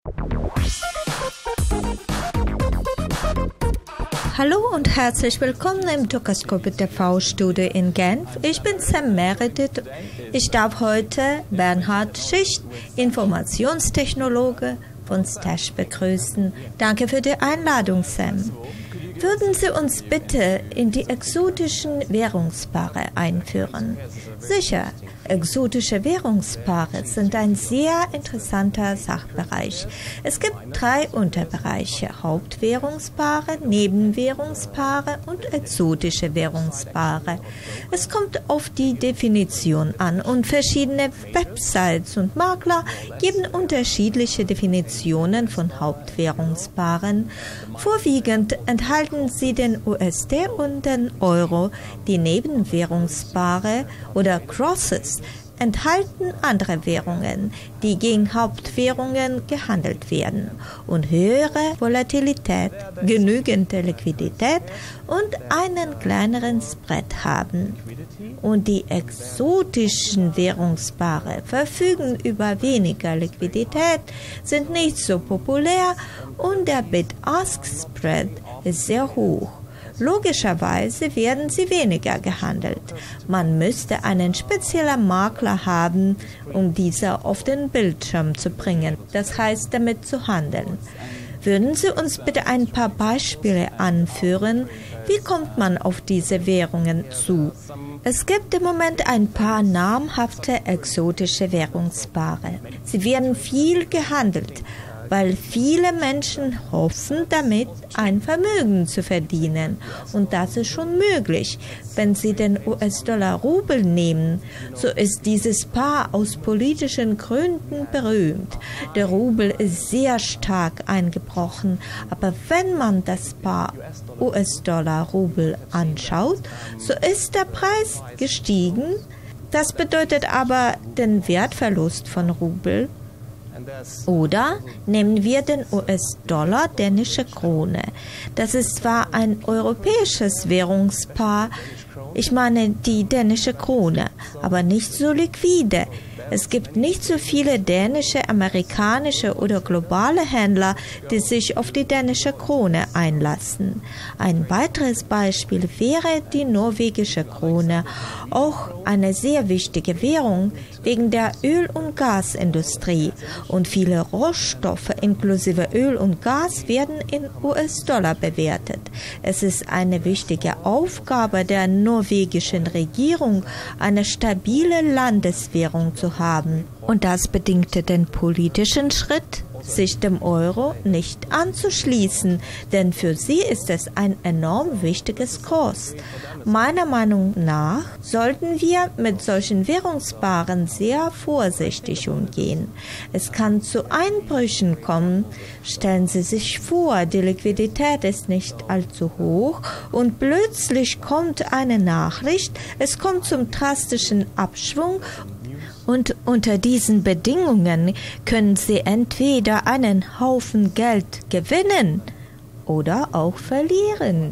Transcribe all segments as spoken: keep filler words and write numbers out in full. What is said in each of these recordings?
Hallo und herzlich willkommen im Dukascope T V-Studio in Genf. Ich bin Sam Meredith. Ich darf heute Bernhard Schicht, Informationstechnologe von Stash, begrüßen. Danke für die Einladung, Sam. Würden Sie uns bitte in die exotischen Währungspaare einführen? Sicher, exotische Währungspaare sind ein sehr interessanter Sachbereich. Es gibt drei Unterbereiche: Hauptwährungspaare, Nebenwährungspaare und exotische Währungspaare. Es kommt auf die Definition an und verschiedene Websites und Makler geben unterschiedliche Definitionen von Hauptwährungspaaren. Vorwiegend enthalten sie den U S D und den Euro. Die Nebenwährungspaare oder Crosses enthalten andere Währungen, die gegen Hauptwährungen gehandelt werden und höhere Volatilität, genügende Liquidität und einen kleineren Spread haben. Und die exotischen Währungspaare verfügen über weniger Liquidität, sind nicht so populär und der Bid-Ask-Spread ist sehr hoch. Logischerweise werden sie weniger gehandelt. Man müsste einen speziellen Makler haben, um diese auf den Bildschirm zu bringen, das heißt, damit zu handeln. Würden Sie uns bitte ein paar Beispiele anführen? Wie kommt man auf diese Währungen zu? Es gibt im Moment ein paar namhafte exotische Währungspaare. Sie werden viel gehandelt, weil viele Menschen hoffen, damit ein Vermögen zu verdienen. Und das ist schon möglich. Wenn Sie den U S-Dollar-Rubel nehmen, so ist dieses Paar aus politischen Gründen berühmt. Der Rubel ist sehr stark eingebrochen, aber wenn man das Paar U S-Dollar-Rubel anschaut, so ist der Preis gestiegen. Das bedeutet aber den Wertverlust von Rubel. Oder nehmen wir den U S-Dollar, dänische Krone. Das ist zwar ein europäisches Währungspaar, ich meine die dänische Krone, aber nicht so liquide. Es gibt nicht so viele dänische, amerikanische oder globale Händler, die sich auf die dänische Krone einlassen. Ein weiteres Beispiel wäre die norwegische Krone, auch eine sehr wichtige Währung wegen der Öl- und Gasindustrie. Und viele Rohstoffe inklusive Öl und Gas werden in U S-Dollar bewertet. Es ist eine wichtige Aufgabe der norwegischen Regierung, eine stabile Landeswährung zu haben. Und das bedingte den politischen Schritt, sich dem Euro nicht anzuschließen, denn für sie ist es ein enorm wichtiges Kurs. Meiner Meinung nach sollten wir mit solchen Währungspaaren sehr vorsichtig umgehen. Es kann zu Einbrüchen kommen. Stellen Sie sich vor, die Liquidität ist nicht allzu hoch und plötzlich kommt eine Nachricht, es kommt zum drastischen Abschwung. Und unter diesen Bedingungen können Sie entweder einen Haufen Geld gewinnen oder auch verlieren.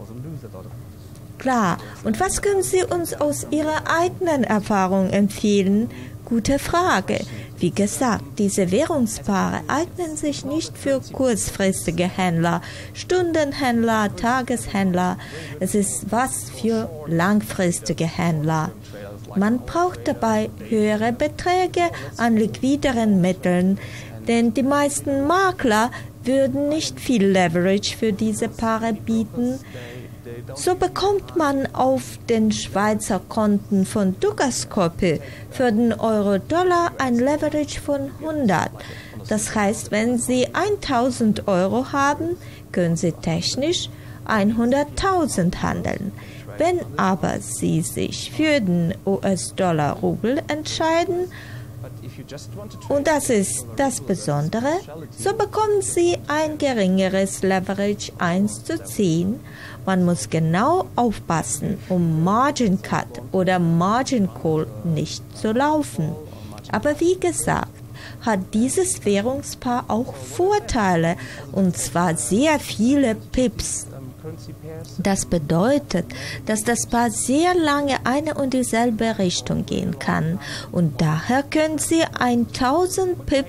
Klar, und was können Sie uns aus Ihrer eigenen Erfahrung empfehlen? Gute Frage. Wie gesagt, diese Währungspaare eignen sich nicht für kurzfristige Händler, Stundenhändler, Tageshändler. Es ist was für langfristige Händler. Man braucht dabei höhere Beträge an liquideren Mitteln, denn die meisten Makler würden nicht viel Leverage für diese Paare bieten. So bekommt man auf den Schweizer Konten von Dukascope für den Euro-Dollar ein Leverage von hundert. Das heißt, wenn Sie tausend Euro haben, können Sie technisch hunderttausend handeln. Wenn aber Sie sich für den U S-Dollar-Rubel entscheiden, und das ist das Besondere, so bekommen Sie ein geringeres Leverage eins zu zehn. Man muss genau aufpassen, um Margin Cut oder Margin Call nicht zu laufen. Aber wie gesagt, hat dieses Währungspaar auch Vorteile, und zwar sehr viele Pips. Das bedeutet, dass das Paar sehr lange eine und dieselbe Richtung gehen kann und daher können Sie tausend Pips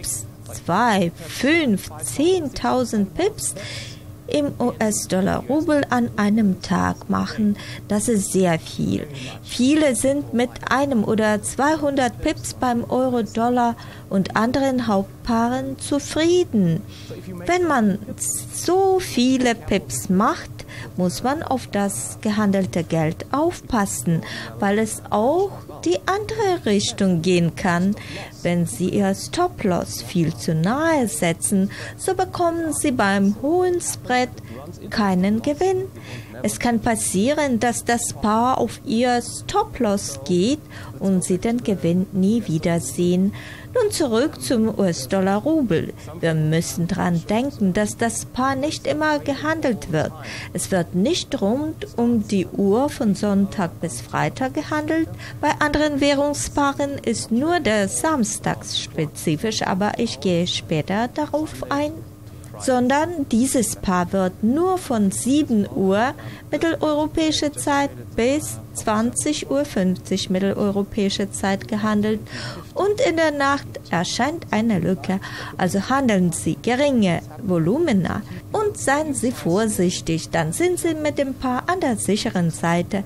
zwei, fünf, zehntausend Pips im U S-Dollar-Rubel an einem Tag machen. Das ist sehr viel. Viele sind mit einem oder zweihundert Pips beim Euro-Dollar und anderen Hauptpaaren zufrieden. Wenn man so viele Pips macht, muss man auf das gehandelte Geld aufpassen, weil es auch die andere Richtung gehen kann. Wenn Sie Ihr Stop-Loss viel zu nahe setzen, so bekommen Sie beim hohen Spread keinen Gewinn. Es kann passieren, dass das Paar auf Ihr Stop-Loss geht und Sie den Gewinn nie wiedersehen. Nun zurück zum U S-Dollar-Rubel. Wir müssen daran denken, dass das Paar nicht immer gehandelt wird. Es wird nicht rund um die Uhr von Sonntag bis Freitag gehandelt. Bei anderen Währungspaaren ist nur der Samstag spezifisch, aber ich gehe später darauf ein. Sondern dieses Paar wird nur von sieben Uhr mitteleuropäische Zeit bis zwanzig Uhr fünfzig mitteleuropäische Zeit gehandelt und in der Nacht erscheint eine Lücke. Also handeln Sie geringe Volumina und seien Sie vorsichtig, dann sind Sie mit dem Paar an der sicheren Seite.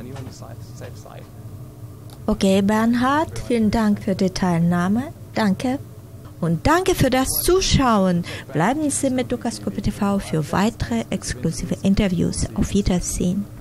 Okay, Bernhard, vielen Dank für die Teilnahme. Danke. Und danke für das Zuschauen. Bleiben Sie mit Dukaskope T V für weitere exklusive Interviews. Auf Wiedersehen.